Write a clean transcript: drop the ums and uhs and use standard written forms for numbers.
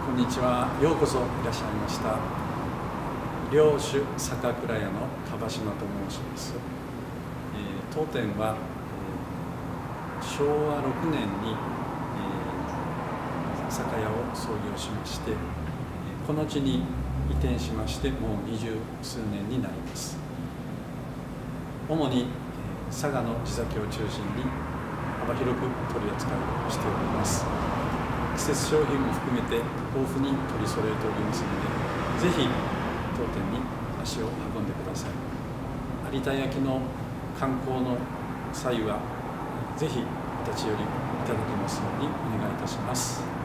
こんにちは。ようこそいらっしゃいました。漁師酒蔵屋の樺島と申します。当店は、昭和6年に、酒屋を創業しまして、この地に移転しましてもう20数年になります。主に佐賀の地酒を中心に幅広く取り扱いをしております。季節商品も含めて豊富に取り揃えておりますので、ぜひ当店に足を運んでください。有田焼の観光の際はぜひお立ち寄りいただけますようにお願いいたします。